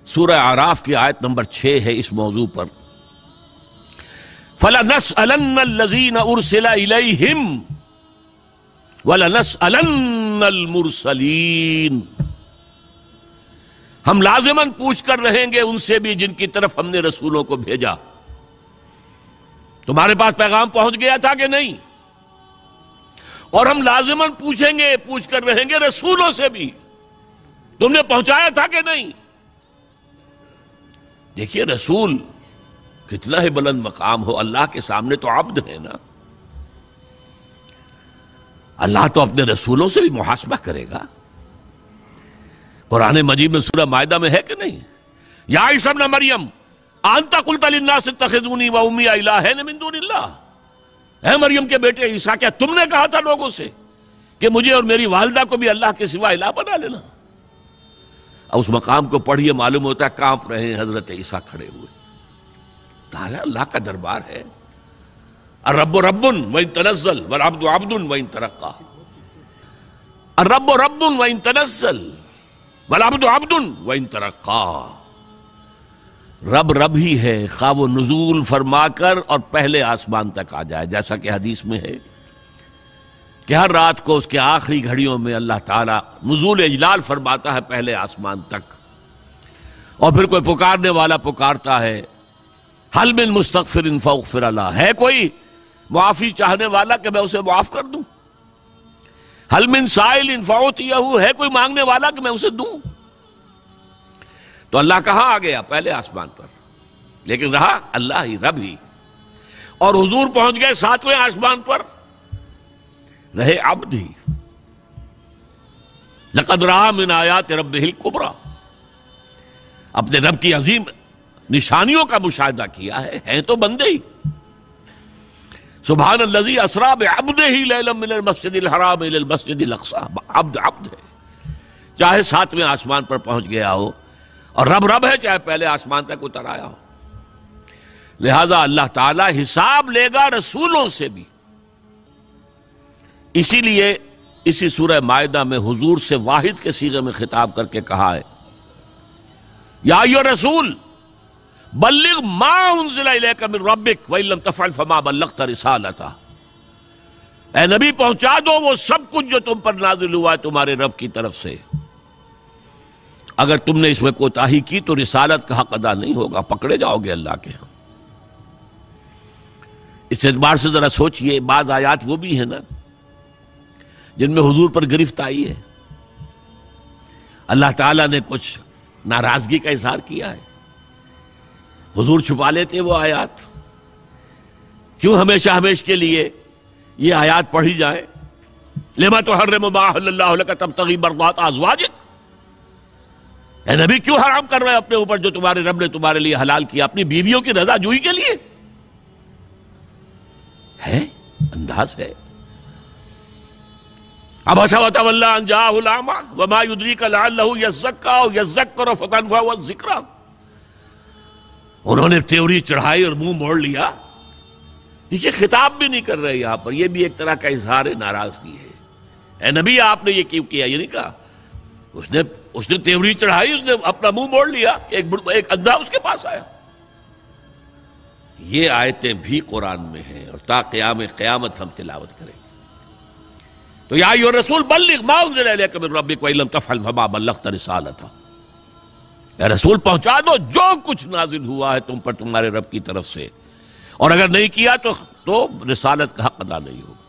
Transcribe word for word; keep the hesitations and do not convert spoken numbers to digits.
سورہ اعراف کی آیت نمبر چھ ہے اس موضوع پر، فَلَنَسْأَلَنَّ الَّذِينَ أُرْسِلَ إِلَيْهِمْ وَلَنَسْأَلَنَّ الْمُرْسَلِينَ، ہم لازماً پوچھ کر رہیں گے ان سے بھی جن کی طرف ہم نے رسولوں کو بھیجا۔ تمہارے پاس پیغام پہنچ گیا تھا کہ نہیں؟ اور ہم لازماً پوچھیں گے، پوچھ کر رہیں گے رسولوں سے بھی، تم نے پہنچایا تھا کہ نہیں؟ دیکھیے رسول کتنا ہی بلند مقام ہو، اللہ کے سامنے تو عبد ہے نا، اللہ تو اپنے رسولوں سے بھی محاسبہ کرے گا۔ قرآن مجید میں سورہ مائدہ میں ہے کہ نہیں؟ یا عیسی ابن مریم انت قلت للناس اتخذونی و امی الہین من دون اللہ، اے مریم کے بیٹے عیسیٰ، کیا تم نے کہا تھا لوگوں سے کہ مجھے اور میری والدہ کو بھی اللہ کے سوا الہ بنا لینا؟ اور اس مقام کو پڑھیے، معلوم ہوتا ہے کانپ رہے ہیں حضرت عیسیٰ کھڑے ہوئے۔ تعالیٰ اللہ کا دربار ہے، الرب رب وان تنزل والعبد عبد وان ترقى، الرب رب وان تنزل والعبد عبد وان ترقى، رب رب ہی ہے خواہ وہ نزول فرما کر اور پہلے آسمان تک آ جائے، جیسا کہ حدیث میں ہے کہ ہر رات کو اس کے آخری گھڑیوں میں اللہ تعالیٰ نزول اجلال فرماتا ہے پہلے آسمان تک، اور پھر کوئی پکارنے والا پکارتا ہے حل من مستغفر فاغفر له، ہے کوئی معافی چاہنے والا کہ میں اسے معاف کر دوں؟ حل من سائل فاعطیہ، ہے کوئی مانگنے والا کہ میں اسے دوں؟ تو اللہ کہاں آ گیا؟ پہلے آسمان پر، لیکن رہا اللہ ہی، رب ہی، اور حضور پہنچ گئے ساتویں آسمان پر، رہے عبد ہی۔ لقد رأى من آیات ربہ الکبریٰ، اپنے رب کی عظیم نشانیوں کا مشاہدہ کیا ہے، ہیں تو بندے ہی۔ سبحان الذی اسریٰ بعبدہ لیلا من المسجد الحرام الی المسجد الاقصیٰ، عبد عبد ہے، چاہے ساتویں آسمان پر پہنچ گیا ہو، اور رب رب ہے چاہے پہلے آسمان تک اتر آیا ہو۔ لہذا اللہ تعالیٰ حساب لے گا رسولوں سے بھی، اسی لیے اسی سورہ مائدہ میں حضور سے واحد کے صیغے میں خطاب کر کے کہا ہے یا ایھا الرسول بلغ ما انزل الیک من ربک وان لم تفعل فما بلغت رسالتہ، اے نبی پہنچا دو وہ سب کچھ جو تم پر نازل ہوا ہے تمہارے رب کی طرف سے، اگر تم نے اس میں کوتاہی کی تو رسالت کا حق ادا نہیں ہوگا، پکڑے جاؤ گے اللہ کے ہاں۔ اس اعتبار سے ذرا سوچئے، بعض آیات وہ بھی ہیں نا جن میں حضور پر گرفت آئی ہے، اللہ تعالیٰ نے کچھ ناراضگی کا اظہار کیا ہے، حضور چھپا لیتے وہ آیات، کیوں ہمیشہ ہمیش کے لیے یہ آیات پڑھی جائیں؟ لما تحرم ما احل اللہ لک تبتغی مرضات ازواجک، اے نبی کیوں حرام کر رہے اپنے اوپر جو تمہارے رب نے تمہارے لیے حلال کیا، اپنی بیویوں کی رضا جوئی کے لیے؟ ہے انداز ہے۔ عبس وتولی ان جاءہ الاعمی وما یدریک لعلہ یزکی او یذکر فتنفعہ الذکریٰ، انہوں نے تیوری چڑھائی اور منہ موڑ لیا۔ دیکھیے خطاب بھی نہیں کر رہے یہاں پر، یہ بھی ایک طرح کا اظہار ناراضگی ہے۔ اے نبی آپ نے یہ کیوں کیا؟ یہ نہیں کہا، اس نے اس نے تیوری چڑھائی، اس نے اپنا منہ موڑ لیا، ایک ایک اندھا اس کے پاس آیا۔ یہ آیتیں بھی قرآن میں ہیں اور تا قیام قیامت ہم تلاوت کریں گے۔ تو یا ایھا الرسول بلغ ما انزل الیک من ربک وان لم تفعل فما بلغت رسالتہ، اے رسول پہنچا دو جو کچھ نازل ہوا ہے تم پر تمہارے رب کی طرف سے، اور اگر نہیں کیا تو تو رسالت کا حق ادا نہیں ہوگا۔